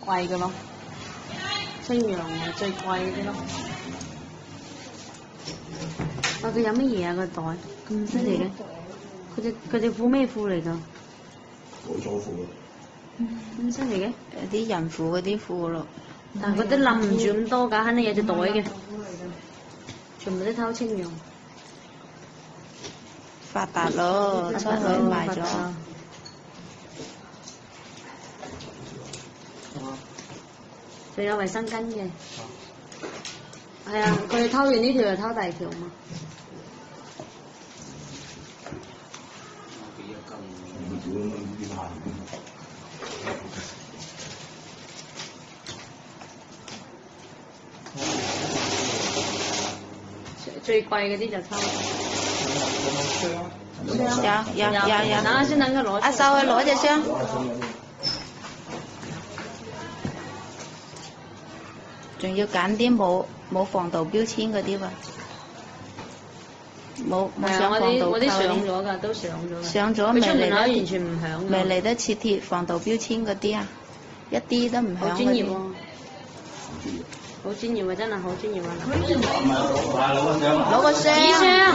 貴嘅咯，清揚係最貴啲咯。佢有乜嘢啊？個袋咁犀利嘅？佢隻褲咩褲嚟㗎？ 冇錯褲咁犀利嘅？ 有啲孕婦嗰啲褲咯。 但係佢都冧唔住咁多㗎，肯定有隻袋嘅。全部都偷清揚。 發達咯，出去賣咗。 仲有衛生巾嘅。係啊，佢哋偷完呢條就偷第二條嘛。最貴嗰啲就偷。 有。 等下先，等佢攞。 阿秀去攞隻箱。仲要揀啲冇防盜標籤嗰啲喎。冇上防盜扣嗰啲上咗㗎，都上咗。 上咗未嚟得完全唔響。 未嚟得切貼防盜標籤嗰啲啊，一啲都唔響。 好專業喎！好專業啊！真係好專業啊！ 攞個箱。 紙箱。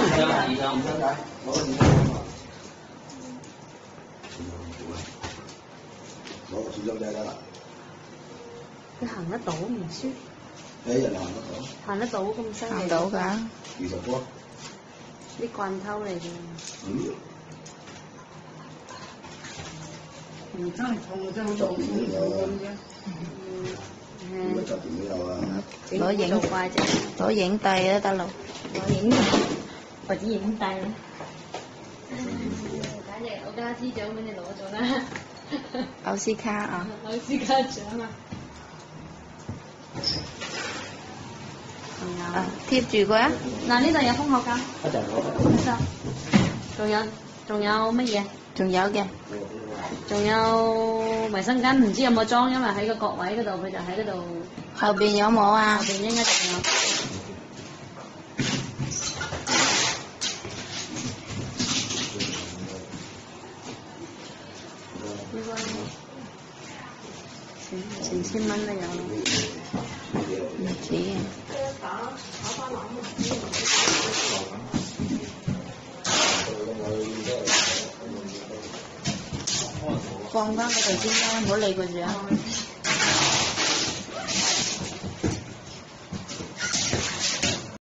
攞個紙箱仔得啦。 佢行得到唔輸？ 人行得到。 行得到咁犀利？ 行到㗎。 20個。 啲慣偷嚟嘅。唔真係痛，真係好痛咁啫。 攞影帝都得咯。 攞影帝，或者影帝咯。簡直奧加斯獎俾你攞咗啦！ 奧斯卡啊！ 奧斯卡獎啊！ 啊，貼住佢啊！ 嗱，呢度有封口膠。一陣攞。仲有乜嘢？ 仲有嘅。 仲有衛生巾，唔知有冇裝，因為喺個角位嗰度，佢就喺嗰度。 後邊有冇啊？ 後邊應該仲有。成千蚊都有咯。 唔止啊！放翻嗰度先啦，唔好理佢住啊！